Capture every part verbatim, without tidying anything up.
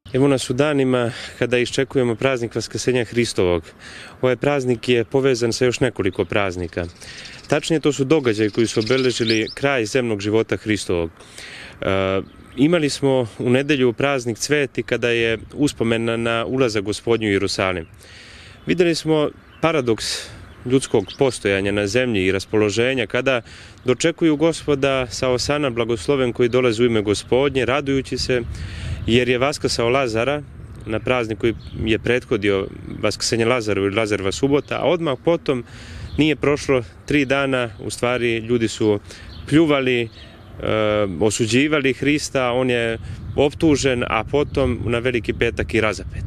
Evo nas u danima kada iščekujemo praznik Vaskrsenja Hristovog. Ovaj praznik je povezan sa još nekoliko praznika. Tačnije, to su događaji koji su obeležili kraj zemnog života Hristovog. E, imali smo u nedelju praznik Cveti kada je uspomena na ulazak Gospodnju u Jerusalim. Vidjeli smo paradoks ljudskog postojanja na zemlji i raspoloženja kada dočekuju Gospoda sa osana blagosloven koji dolazi u ime Gospodnje, radujući se jer je vaskrsao Lazara na praznik koji je prethodio Vaskrsenje Lazaru ili Lazarova subota, a odmah potom nije prošlo tri dana, u stvari ljudi su pljuvali, e, osuđivali Hrista, on je optužen, a potom na Veliki petak i razapet.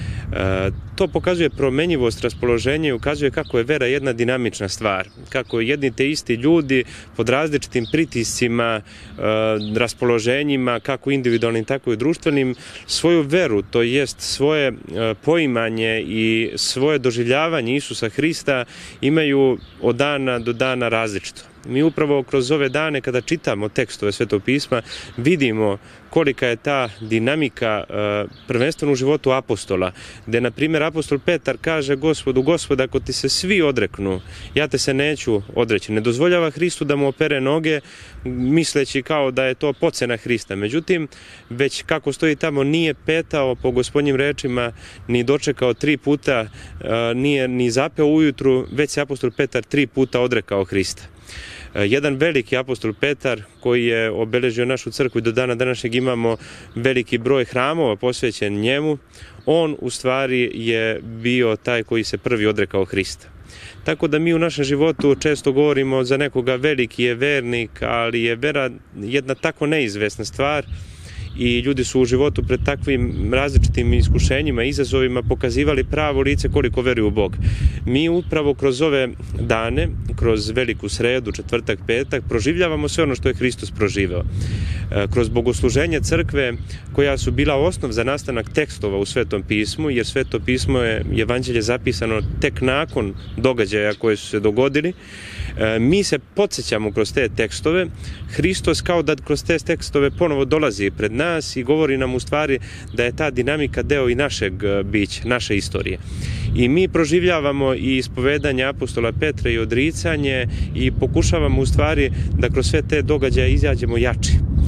E, to pokazuje promenjivost raspoloženja i ukazuje kako je vera jedna dinamična stvar, kako jedni te isti ljudi pod različitim pritiscima, e, raspoloženjima, kako individualnim, tako i društvenim, svoju veru, to jest svoje e, poimanje i svoje doživljavanje Isusa Hrista imaju od dana do dana različito. Mi upravo kroz ove dane kada čitamo tekstove Svetog pisma vidimo kolika je ta dinamika prvenstveno u životu apostola, gde na primjer apostol Petar kaže Gospodu, Gospod, ako ti se svi odreknu, ja te se neću odreći. Ne dozvoljava Hristu da mu opere noge misleći kao da je to podcena Hrista. Međutim, već kako stoji tamo, nije petao po Gospodnjim rečima, ni dočekao tri puta, nije ni zapeo ujutru, već se apostol Petar tri puta odrekao Hrista. Jedan veliki apostol Petar koji je obeležio našu crkvu i do dana današnjeg imamo veliki broj hramova posvećen njemu, on u stvari je bio taj koji se prvi odrekao Hrista. Tako da mi u našem životu često govorimo za nekoga veliki je vernik, ali je vera jedna tako neizvesna stvar i ljudi su u životu pred takvim različitim iskušenjima, izazovima pokazivali pravo lice koliko veruju u Bog. Mi upravo kroz ove dane, kroz veliku sredu, četvrtak, petak, proživljavamo sve ono što je Hristos proživeo. Kroz bogosluženje crkve koja su bila osnov za nastanak tekstova u Svetom pismu, jer Sveto pismo je evanđelje zapisano tek nakon događaja koje su se dogodili, mi se podsjećamo kroz te tekstove. Hristos kao da kroz te tekstove ponovo dolazi pred nas i govori nam u stvari da je ta dinamika deo i našeg bića, naše istorije. I mi proživljavamo i ispovedanje apostola Petra i odricanje i pokušavamo u stvari da kroz sve te događaje izađemo jači.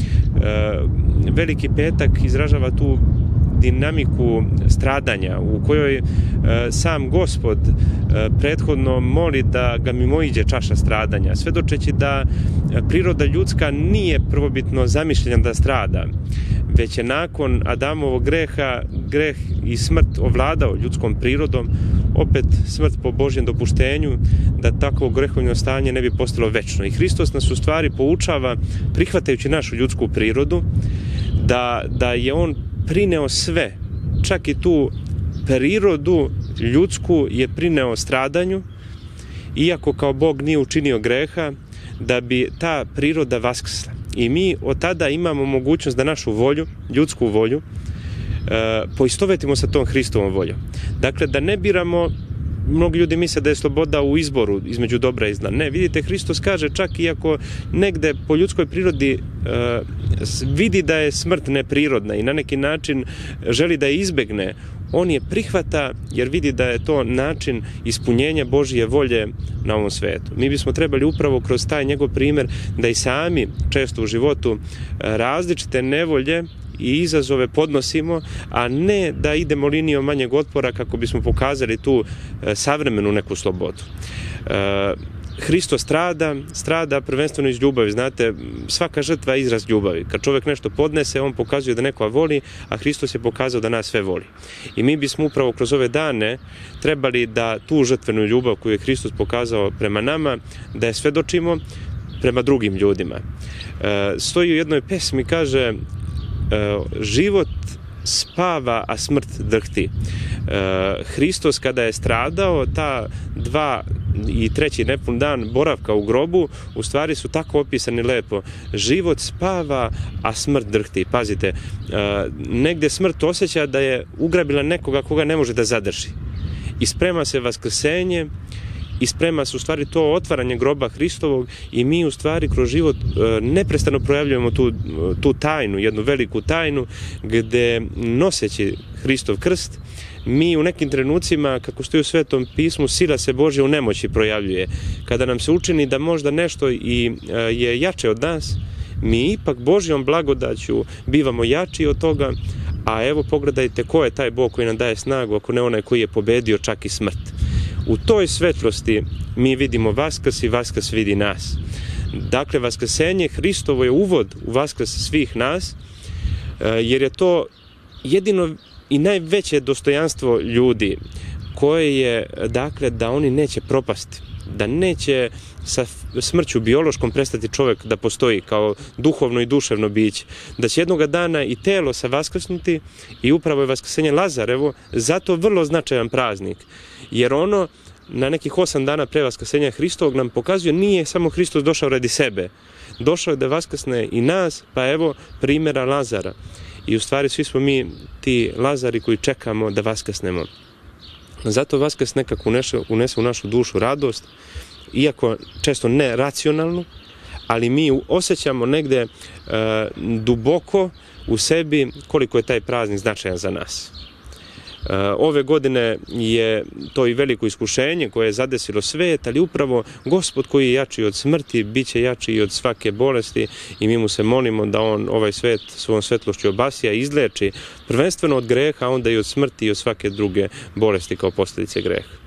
Veliki petak izražava tu dinamiku stradanja u kojoj e, sam Gospod e, prethodno moli da ga mimoiđe čaša stradanja, svedočeći da priroda ljudska nije prvobitno zamišljena da strada, već je nakon Adamovog greha greh i smrt ovladao ljudskom prirodom, opet smrt po Božjem dopuštenju, da takvo grehovno stanje ne bi postalo večno. I Hristos nas u stvari poučava, prihvatajući našu ljudsku prirodu, da, da je on prineo sve, čak i tu prirodu ljudsku je prineo stradanju, iako kao Bog nije učinio greha, da bi ta priroda vaskrsla. I mi od tada imamo mogućnost da našu volju, ljudsku volju, e, poistovetimo sa tom Hristovom voljom. Dakle, da ne biramo, mnogi ljudi misle da je sloboda u izboru između dobra i zla. Ne, vidite, Hristos kaže čak i ako negde po ljudskoj prirodi e, vidi da je smrt neprirodna i na neki način želi da je izbegne, on je prihvata jer vidi da je to način ispunjenja Božje volje na ovom svetu. Mi bismo trebali upravo kroz taj njegov primjer da i sami često u životu različite nevolje i izazove podnosimo, a ne da idemo linijom manjeg otpora kako bismo pokazali tu savremenu neku slobodu. Hristos strada, strada prvenstveno iz ljubavi. Znate, svaka žrtva je izraz ljubavi. Kad čovjek nešto podnese, on pokazuje da nekoga voli, a Hristos je pokazao da nas sve voli. I mi bismo upravo kroz ove dane trebali da tu žrtvenu ljubav koju je Hristos pokazao prema nama, da je svedočimo prema drugim ljudima. Stoji u jednoj pesmi, kaže, život spava, a smrt drhti. Hristos kada je stradao, ta dva i treći nepun dan boravka u grobu, u stvari su tako opisani lepo. Život spava, a smrt drhti. Pazite, negdje smrt osjeća da je ugrabila nekoga koga ne može da zadrži. I sprema se vaskrsenje i sprema se u stvari to otvaranje groba Hristovog i mi u stvari kroz život neprestano projavljujemo tu, tu tajnu, jednu veliku tajnu gde noseći Hristov krst mi u nekim trenucima, kako stoji u Svetom pismu, sila se Božja u nemoći projavljuje. Kada nam se učini da možda nešto i je jače od nas, mi ipak Božjom blagodaću bivamo jači od toga, a evo pogledajte ko je taj Bog koji nam daje snagu, ako ne onaj koji je pobedio čak i smrt. U toj svetlosti mi vidimo Vaskrs i Vaskrs vidi nas. Dakle, vaskrsenje Hristovo je uvod u Vaskrs svih nas, jer je to jedino i najveće dostojanstvo ljudi koje je, dakle, da oni neće propasti, da neće sa smrću biološkom prestati čovjek da postoji kao duhovno i duševno biće, da će jednoga dana i telo se vaskrsnuti i upravo je vaskrsenje Lazarevo zato vrlo značajan praznik, jer ono na nekih osam dana pre vaskrsenja Hristovog nam pokazuje nije samo Hristos došao radi sebe, došao je da vaskrsne i nas, pa evo primjera Lazara. I u stvari svi smo mi ti Lazari koji čekamo da vaskrsnemo. Zato Vaskrs nekako unese, unese u našu dušu radost, iako često ne racionalnu, ali mi osjećamo negde e, duboko u sebi koliko je taj praznik značajan za nas. E, ove godine je to i veliko iskušenje koje je zadesilo svet, ali upravo Gospod koji je jači od smrti, bit će jači i od svake bolesti i mi mu se molimo da on ovaj svet svojom svetlošću obasja i izleči prvenstveno od greha, a onda i od smrti i od svake druge bolesti kao posljedice greha.